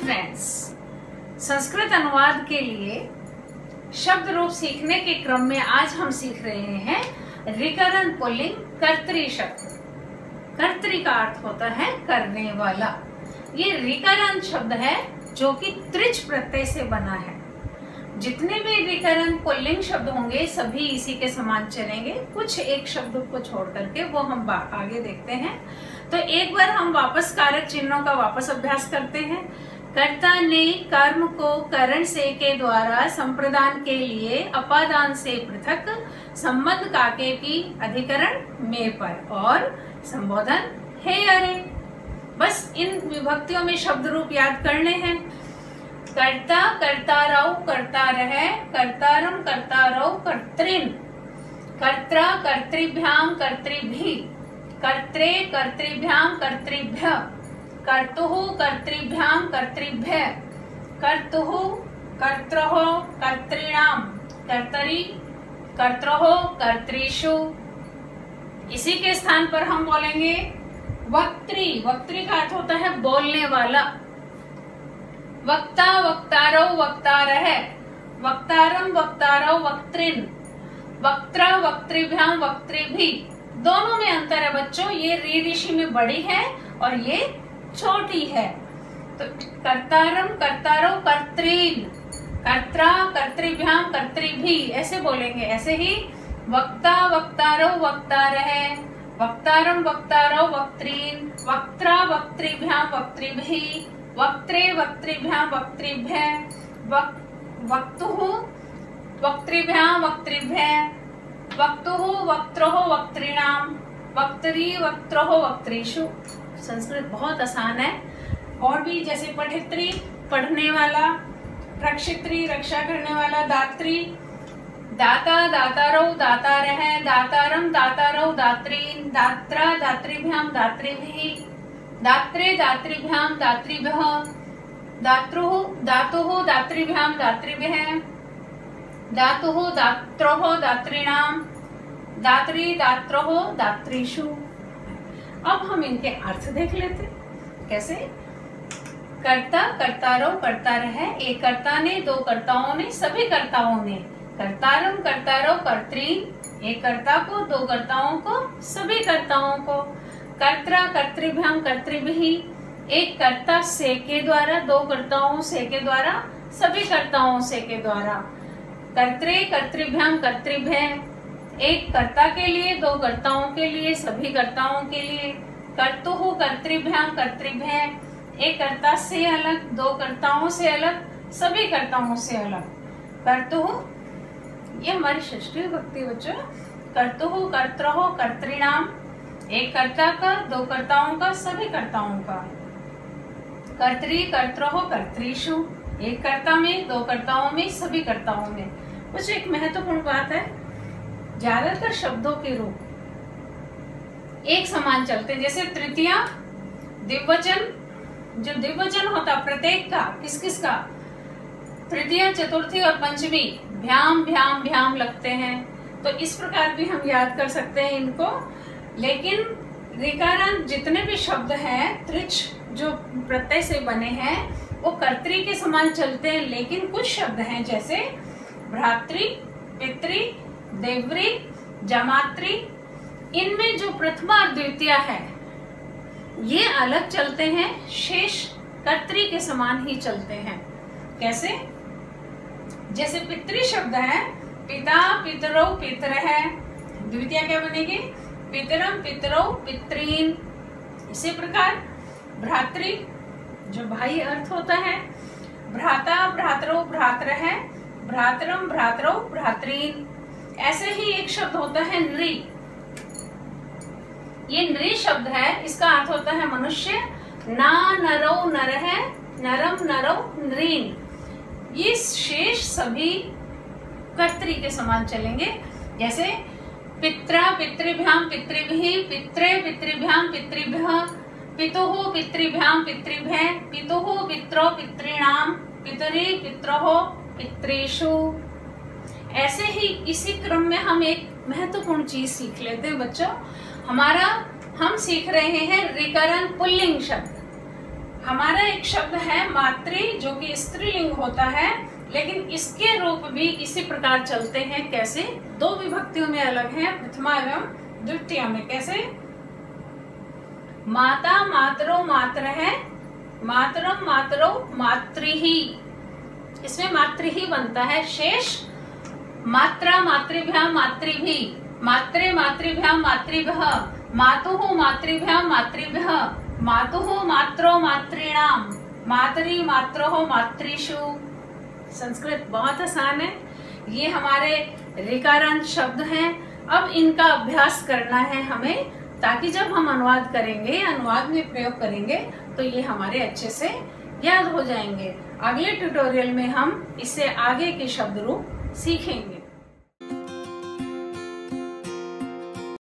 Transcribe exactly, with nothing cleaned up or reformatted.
Friends, Sanskrit अनुवाद के लिए शब्द रूप सीखने के क्रम में आज हम सीख रहे हैं रिकरंट पुल्लिंग कर्तरी शब्द। कर्तरी का अर्थ होता है करने वाला। ये रिकरंट शब्द है जो कि त्रिच प्रत्यय से बना है। जितने भी रिकरंट पुल्लिंग शब्द होंगे सभी इसी के समान चलेंगे, कुछ एक शब्द को छोड़ करके, वो हम आगे देखते हैं। तो एक बार हम वापस कारक चिन्हों का वापस अभ्यास करते हैं। कर्ता ने कर्म को करण से के द्वारा संप्रदान के लिए अपादान से पृथक संबंध काके की अधिकरण में पर और संबोधन हे अरे। बस इन विभक्तियों में शब्द रूप याद करने हैं। कर्ता कर्तारौ कर्ता रहे, कर्तारम कर्तारौ कर्तृन, कर्त्रा कर्तृभ्याम कर्तृभि, कर्त्रे कर्तृभ्याम कर्तृभ्य, कर्तुः कर्तृभ्याम कर्तृभ्य, कर्तुः कर्त्रः कर्तॄणाम, कर्तरि कर्त्रः कर्तृषु। इसी के स्थान पर हम बोलेंगे वक्त्री। वक्त्री का अर्थ होता है बोलने वाला। वक्ता वक्तारौ वक्तारः, वक्तारम वक्तारौ वक्तृन, वक्त्रा वक्तृभ्याम वक्तृभि। दोनों में अंतर है बच्चों। ये री ऋषि में बड़ी है और ये छोटी है। तो कर्तारम कर्तारौ कर्तृन, कर्त्रा कर्तृभ्याम कर्तृभि ऐसे बोलेंगे। ऐसे ही वक्ता वक्तारौ वक्तारः, वक्तारम वक्तारौ वक्तृन, वक्त्रा वक्तृभ्याम वक्तृभि, वक्त्रे वक्तृभ्याम वक्तृभ्य, वक्तुः वक्तृभ्याम वक्तृभ्य, वक्तुः वक्त्रोः वक्तॄणाम, वक्तरि वक्त्रोः वक्तृषु। संस्कृत बहुत आसान है। और भी जैसे पठित्री पढ़ने वाला, रक्षित्री रक्षा करने वाला, दात्री दाता दातारौ दातारः, दातारम दातारौ दात्रीन, दात्रा दातृभ्याम दातृभिः, दात्रे दातृभ्याम दातृभ्यः, दातृः दातुः दातृभ्याम दातृभ्यः, दातुः दात्रोः दातॄणाम, दात्री दात्रोः दातृषु। अब हम इनके अर्थ देख लेते। कैसे? कर्ता कर्तारौ कर्ता रहे, एक कर्ता ने, दो कर्ताओं ने, सभी कर्ताओं ने। कर्तारम कर्तारौ कर्तृन, एक कर्ता को, दो कर्ताओं को, सभी कर्ताओं को। कर्त्रा कर्तृभ्याम कर्तृभि, एक कर्ता से के द्वारा, दो कर्ताओं से के द्वारा, सभी कर्ताओं से के द्वारा। कर्त्रे कर्तृभ्याम कर्तृभ्य, एक कर्ता के लिए, दो कर्ताओं के लिए, सभी कर्ताओं के लिए। कर्तुः कर्तृभ्याम कर्तृभ्य, एक कर्ता से अलग, दो कर्ताओं से अलग, सभी कर्ताओं से अलग। कर्तुः ये हमारी षष्ठी विभक्ति बच्चों। कर्तुः कर्त्रः कर्तॄणाम, एक कर्ता का, दो कर्ताओं का, सभी कर्ताओं का। कर्तरि कर्त्रः कर्तृषु, एक कर्ता में, दो कर्ताओं में, सभी कर्ताओं में। कुछ एक महत्वपूर्ण बात है, ज्यादातर शब्दों के रूप एक समान चलते हैं। जैसे तृतीया द्विवचन, जो द्विवचन होता प्रत्येक का, किस किस का? तृतीया चतुर्थी और पंचमी भ्याम भ्याम भ्याम लगते हैं। तो इस प्रकार भी हम याद कर सकते हैं इनको। लेकिन रिकारांत जितने भी शब्द हैं त्रिच जो प्रत्यय से बने हैं वो कर्तरी के समान चलते हैं। लेकिन कुछ शब्द हैं जैसे भ्रातृ, पितृ, देवरी, जमात्री, इनमें जो प्रथमा और द्वितीया है ये अलग चलते हैं, शेष कर्तरी के समान ही चलते हैं। कैसे? जैसे पितृ शब्द है, पिता पितरौ पितरः, द्वितीया क्या बनेगी? पितरम पितरौ पितॄन। इसी प्रकार भ्रातृ जो भाई अर्थ होता है, भ्राता भ्रातरौ भ्रातरः, भ्रातरम भ्रातरौ भ्रातॄन। ऐसे ही एक शब्द होता है नृ। ये नृ शब्द है, इसका अर्थ होता है मनुष्य। ना नरौ नरः, नरम नरौ नृन। ये शेष सभी कर्तरी के समान चलेंगे। जैसे पित्रा पितृभ्याम पितृभिः, पित्रे पितृभ्याम पितृभ्यः, पितुः पितृभ्याम पितृभ्य, पितुः पित्रो पितॄणाम, पितरि पित्रोः पितृषु। ऐसे ही इसी क्रम में हम एक महत्वपूर्ण चीज सीख लेते हैं बच्चों। हमारा हम सीख रहे हैं रिकरंट पुल्लिंग शब्द। हमारा एक शब्द है मातृ, जो कि स्त्रीलिंग होता है, लेकिन इसके रूप भी इसी प्रकार चलते हैं। कैसे? दो विभक्तियों में अलग है, प्रथमा एवं द्वितीय में। कैसे? माता मातरो मात्र है, मातरम मातरो मातृही, इसमें मातृ ही बनता है। शेष मात्रा मातृभ्याम मातृभी, मात्रे मातृभ्याम मातृभ्यः, मातुः मातृभ्याम मातृभ्यः, मातुः मात्रो मातॄणाम, मातरी मात्रोः मातृषु। संस्कृत बहुत आसान है। ये हमारे ऋकारांत शब्द हैं। अब इनका अभ्यास करना है हमें, ताकि जब हम अनुवाद करेंगे, अनुवाद में प्रयोग करेंगे, तो ये हमारे अच्छे से याद हो जाएंगे। अगले ट्यूटोरियल में हम इससे आगे के शब्द रूप सीखेंगे।